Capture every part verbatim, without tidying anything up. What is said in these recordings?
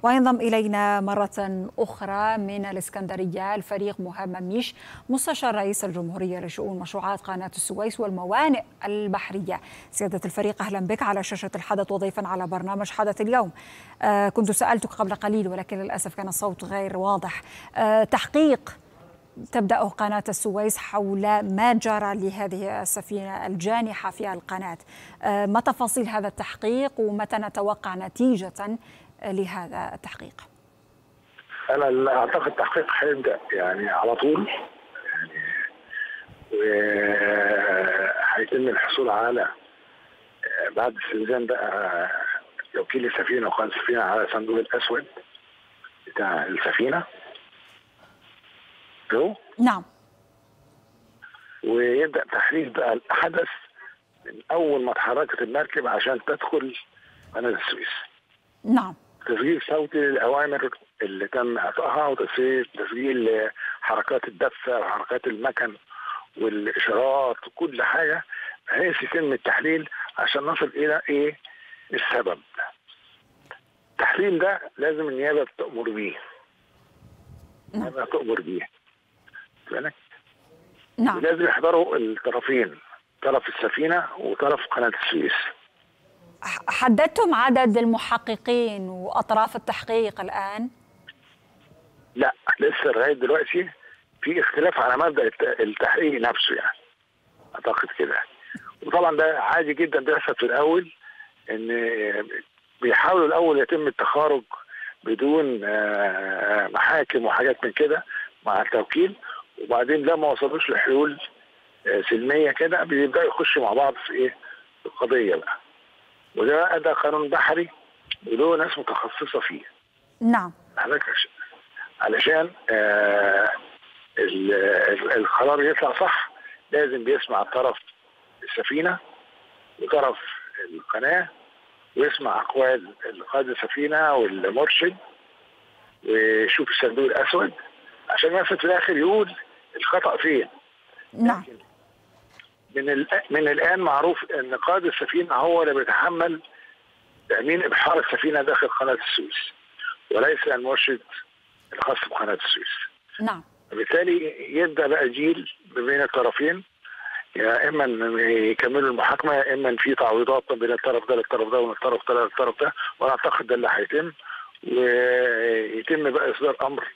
وينضم إلينا مرة أخرى من الإسكندرية الفريق مهاب مميش مستشار رئيس الجمهورية لشؤون مشروعات قناة السويس والموانئ البحرية. سيادة الفريق أهلا بك على شاشة الحدث وضيفا على برنامج حدث اليوم. آه كنت سألتك قبل قليل ولكن للأسف كان الصوت غير واضح. آه تحقيق تبدأ قناة السويس حول ما جرى لهذه السفينة الجانحة في القناة. آه ما تفاصيل هذا التحقيق ومتى نتوقع نتيجة لهذا التحقيق؟ أنا أعتقد التحقيق هيبدأ يعني على طول، يعني وهيتم الحصول على بعد استئذان بقى وكيل السفينة وقائد السفينة على صندوق الأسود بتاع السفينة. نعم. ويبدأ تحليل بقى الحدث من أول ما اتحركت المركب عشان تدخل قناة السويس. نعم. تسجيل صوتي للأوامر اللي تم إعطائها وتسجيل تسجيل حركات الدفة وحركات المكن والإشارات وكل حاجة بحيث يتم التحليل عشان نصل إلى إيه السبب. التحليل ده لازم النيابة تأمر بيه. النيابة تأمر بيه. بالك؟ نعم. لازم يحضروا الطرفين، طرف السفينة وطرف قناة السويس. حددتم عدد المحققين وأطراف التحقيق الآن؟ لا لسه لغاية دلوقتي في اختلاف على مبدأ التحقيق نفسه، يعني أعتقد كده. وطبعا ده عادي جدا بيحصل في الأول، إن بيحاولوا الأول يتم التخارج بدون محاكم وحاجات من كده مع التوكيل، وبعدين لما وصلوش لحلول سلمية كده بيبدأوا يخشوا مع بعض في إيه؟ في القضية بقى. وده ده قانون بحري وله ناس متخصصه فيه. نعم. علشان آه القرار يطلع صح لازم بيسمع طرف السفينه وطرف القناه ويسمع اقوال قائد السفينه والمرشد ويشوف الصندوق الاسود عشان مثلا في الاخر يقول الخطا فين. نعم. من من الان معروف ان قائد السفينه هو اللي بيتحمل تامين ابحار السفينه داخل قناه السويس وليس المرشد الخاص بقناه السويس. نعم. وبالتالي يبدا بقى جيل بين الطرفين، يا اما يكملوا المحاكمه يا اما في تعويضات بين الطرف ده للطرف ده ومن الطرف ده للطرف ده، وانا اعتقد ده اللي هيتم، ويتم بقى اصدار امر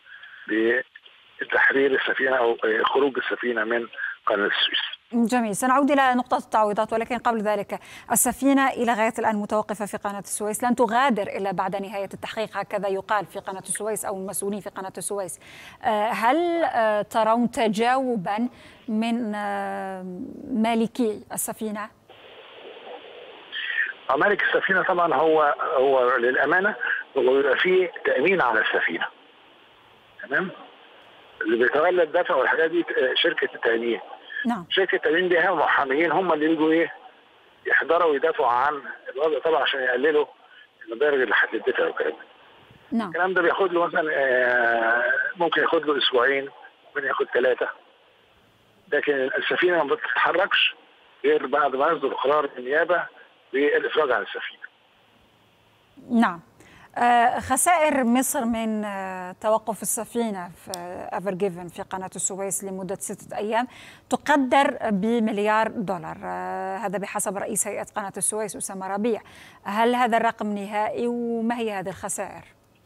بتحرير السفينه او خروج السفينه من قناه السويس. جميل، سنعود إلى نقطة التعويضات، ولكن قبل ذلك السفينة إلى غاية الآن متوقفة في قناة السويس، لن تغادر إلا بعد نهاية التحقيق، هكذا يقال في قناة السويس أو المسؤولين في قناة السويس. هل ترون تجاوبا من مالكي السفينة؟ مالك السفينة طبعا هو هو للأمانة هو بيبقى فيه تأمين على السفينة. تمام؟ اللي بيتولى الدفع والحاجات دي شركة التأمين. نعم. شركة التأمين دي هم محاميين هم اللي يجوا ايه يحضروا ويدافعوا عن الوضع طبعا عشان يقللوا المبالغ اللي هتدفع وكده. نعم. الكلام ده بياخد له مثلا ممكن ياخد له اسبوعين، ممكن ياخد ثلاثة. لكن السفينة ما بتتحركش غير بعد ما يصدر قرار النيابة بالإفراج عن السفينة. نعم. خسائر مصر من توقف السفينة في ايفر جيفن في قناة السويس لمدة ستة أيام تقدر بمليار دولار، هذا بحسب رئيس هيئة قناة السويس أسامة ربيع. هل هذا الرقم نهائي وما هي هذه الخسائر؟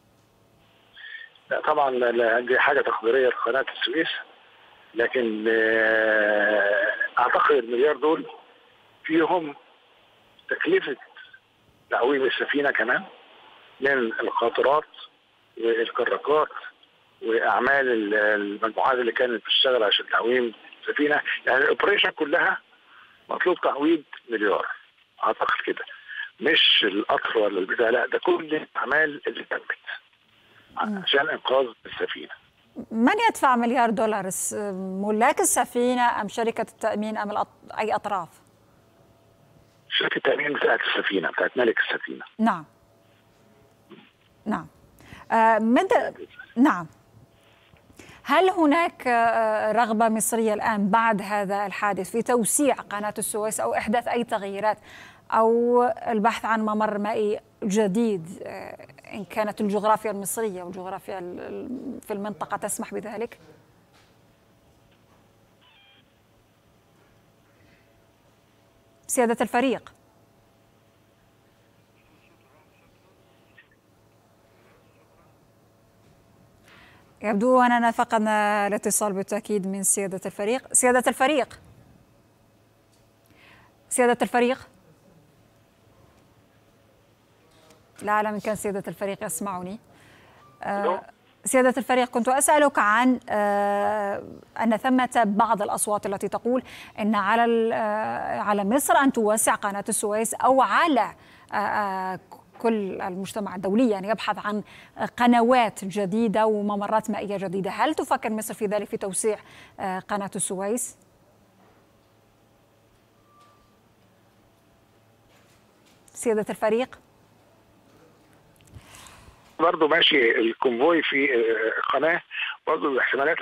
لا طبعا دي حاجة تقديرية لقناة السويس، لكن أعتقد المليار دول فيهم تكلفة تعويم السفينة كمان من القاطرات والكراكات واعمال المجموعات اللي كانت بتشتغل عشان تعويم السفينه، يعني الاوبريشن كلها مطلوب تعويض مليار اعتقد كده، مش القطر ولا البتاع، لا ده كل الاعمال اللي تمت عشان انقاذ السفينه. من يدفع مليار دولار؟ ملاك السفينه ام شركه التامين ام اي اطراف؟ شركه التامين بتاعت السفينه، بتاعت مالك السفينه. نعم. نعم. آه مد... نعم. هل هناك رغبة مصرية الآن بعد هذا الحادث في توسيع قناة السويس أو إحداث أي تغييرات أو البحث عن ممر مائي جديد إن كانت الجغرافيا المصرية والجغرافيا في المنطقة تسمح بذلك؟ سيادة الفريق. يبدو أننا فقدنا الاتصال بالتأكيد من سيادة الفريق. سيادة الفريق سيادة الفريق لا أعلم إن كان سيادة الفريق يسمعني. آه سيادة الفريق، كنت أسألك عن آه أن ثمة بعض الأصوات التي تقول أن على آه على مصر أن توسع قناة السويس، أو على آه آه كل المجتمع الدولي يعني يبحث عن قنوات جديدة وممرات مائية جديدة. هل تفكر مصر في ذلك، في توسيع آه قناة السويس؟ سيادة الفريق. برضه ماشي الكونفوي في قناه، برضه احتمالات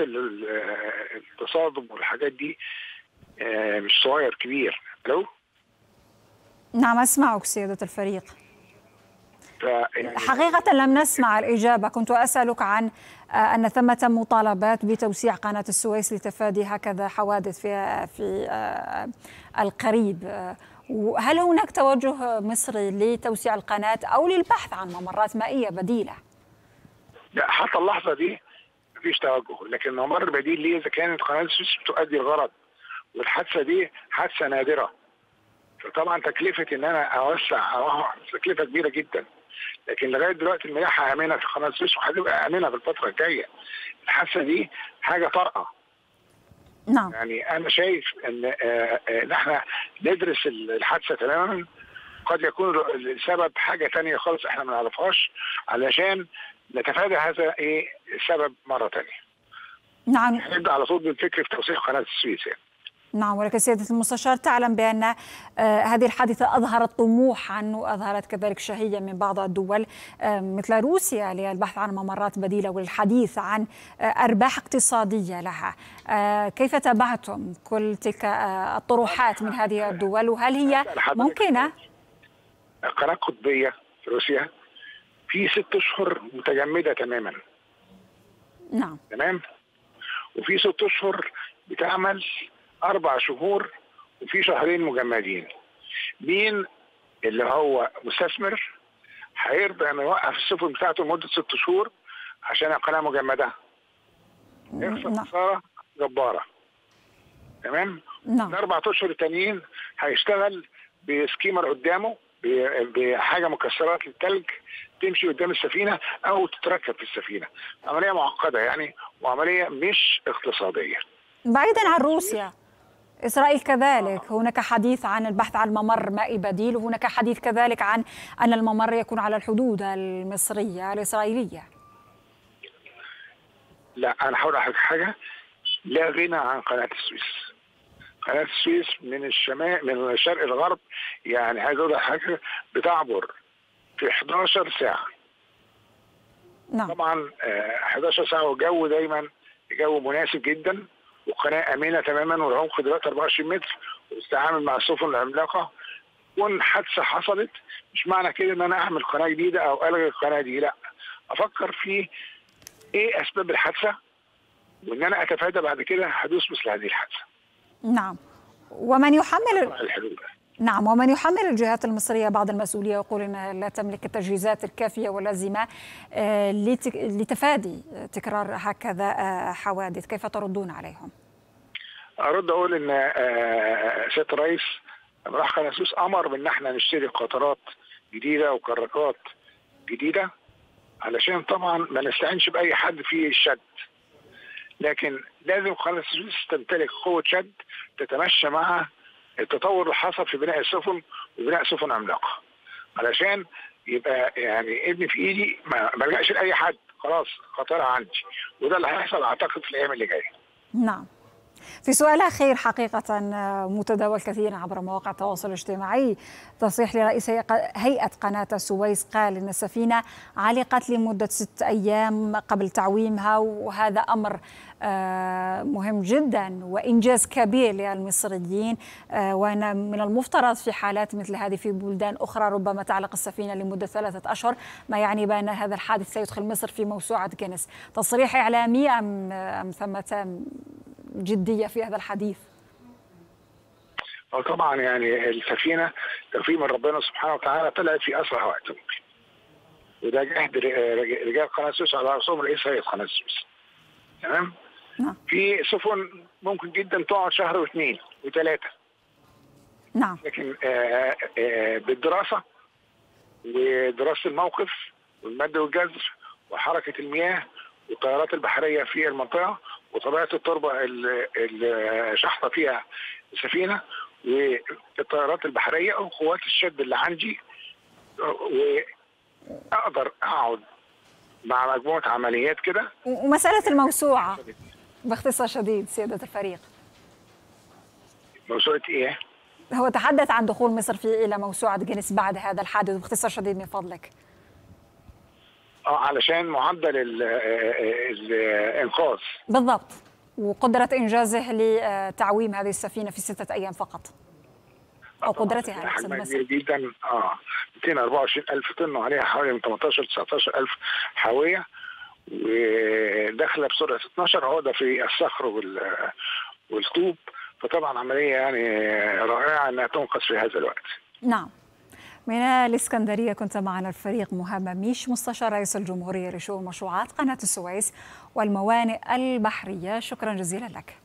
التصادم والحاجات دي مش صغير كبير. الو نعم أسمعك سيادة الفريق. يعني حقيقة لم نسمع الإجابة. كنت أسألك عن أن ثمة مطالبات بتوسيع قناة السويس لتفادي هكذا حوادث في في القريب. هل هناك توجه مصري لتوسيع القناة أو للبحث عن ممرات مائية بديلة؟ لا، حتى اللحظة دي مفيش توجه، لكن ممر بديل ليه إذا كانت قناة السويس بتؤدي الغرض، والحادثة دي حادثة نادرة، فطبعا تكلفة إن أنا أوسع تكلفة كبيرة جدا، لكن لغاية دلوقتي الملاحة آمنة في قناة السويس وهتبقى آمنة في الفترة الجاية. الحادثة دي حاجة طارئة. نعم. يعني أنا شايف إن إن إحنا ندرس الحادثة تماما، قد يكون السبب حاجة تانية خالص إحنا ما نعرفهاش، علشان نتفادى هذا إيه السبب مرة تانية. نعم. نبدأ على طول بالفكر في توسيع قناة السويس يعني. نعم، ولكن سيادة المستشار تعلم بأن آه هذه الحادثة أظهرت طموحا وأظهرت كذلك شهية من بعض الدول آه مثل روسيا للبحث عن ممرات بديلة والحديث عن آه أرباح اقتصادية لها. آه كيف تابعتم كل تلك آه الطروحات من هذه الدول، وهل هي ممكنة؟ قناة قطبية في روسيا في ست أشهر متجمدة تماما. نعم. تمام. وفي ست أشهر بتعمل أربع شهور، وفي شهرين مجمدين. مين اللي هو مستثمر هيرضى انه يوقف السفن بتاعته لمده ست شهور عشان القناه مجمده؟ يخسر خساره جباره. تمام؟ نعم. الاربع اشهر التانيين هيشتغل بسكيمر قدامه بحاجه مكسرات للثلج تمشي قدام السفينه او تتركب في السفينه. عمليه معقده يعني، وعمليه مش اقتصاديه. بعيدا عن روسيا، إسرائيل كذلك هناك حديث عن البحث عن ممر مائي بديل، وهناك حديث كذلك عن أن الممر يكون على الحدود المصرية الإسرائيلية. لا، أنا هقول لحضرتك حاجة، لا غنى عن قناة السويس. قناة السويس من الشمال من الشرق الغرب، يعني عايز أقول لحضرتك حاجة بتعبر في حداشر ساعة. نعم. طبعا حداشر ساعة، والجو دايما جو مناسب جدا، وقناه امنه تماما، والعمق دلوقتي أربعة وعشرين متر، وبتتعامل مع السفن العملاقه. كون حادثه حصلت مش معنى كده ان انا اعمل قناه جديده او الغي القناه دي، لا، افكر في ايه اسباب الحادثه، وان انا اتفادى بعد كده حدوث مثل هذه الحادثه. نعم. ومن يحمل الحلول. نعم، ومن يحمل الجهات المصرية بعض المسؤولية ويقول أنها لا تملك التجهيزات الكافية واللازمة لتفادي تكرار هكذا حوادث، كيف تردون عليهم؟ أرد أقول إن سيادة الرئيس لما راح قناة السويس أمر بإن احنا نشتري قطارات جديدة وكراكات جديدة، علشان طبعا ما نستعينش بأي حد في الشد، لكن لازم قناة السويس تمتلك قوة شد تتمشى مع التطور اللي حصل في بناء السفن وبناء سفن عملاقه، علشان يبقى يعني ابني في ايدي ما الجاش لاي حد، خلاص خطرها عندي، وده اللي هيحصل اعتقد في الايام اللي جايه. نعم. في سؤال أخير حقيقة متداول كثيرا عبر مواقع التواصل الاجتماعي، تصريح لرئيس هيئة قناة السويس قال إن السفينة علقت لمدة ست أيام قبل تعويمها، وهذا أمر مهم جدا وإنجاز كبير للمصريين، وأن من المفترض في حالات مثل هذه في بلدان أخرى ربما تعلق السفينة لمدة ثلاثة أشهر، ما يعني بأن هذا الحادث سيدخل مصر في موسوعة جينيس. تصريح إعلامي أم أم ثمة جدية في هذا الحديث؟ طبعا يعني السفينة توفيق من ربنا سبحانه وتعالى طلعت في أسرع وقت ممكن، وده جهد رجال قناة السويس على رأسهم رئيس هيئة قناة السويس. تمام؟ نعم. في سفن ممكن جدا تقعد شهر واثنين وثلاثة. نعم. لكن آآ آآ بالدراسة ودراسة الموقف والمد والجزر وحركة المياه والتيارات البحرية في المنطقة وطبيعة التربة اللي شحطة فيها السفينة والتيارات البحرية وقوات الشد اللي عندي، وأقدر أقعد مع مجموعة عمليات كده. ومسألة الموسوعة باختصار شديد سيادة الفريق، موسوعة إيه؟ هو تحدث عن دخول مصر في إلى موسوعة جينيس بعد هذا الحادث، باختصار شديد من فضلك. اه علشان معدل الانقاذ بالضبط، وقدرة إنجازه لتعويم هذه السفينة في ستة أيام فقط، أو قدرتها على حسب مصر. كبير جدا، اه مئتين وأربعة وعشرين ألف طن وعليها حوالي من ثمانية عشر تسعة عشر ألف حاوية، وداخلة بسرعة اثناشر عقدة في الصخر والطوب، فطبعا عملية يعني رائعة أنها تنقذ في هذا الوقت. نعم. من الإسكندرية كنت معنا الفريق مهمم ميش، مستشار رئيس الجمهورية لشؤون مشروعات قناة السويس والموانئ البحرية، شكرا جزيلا لك.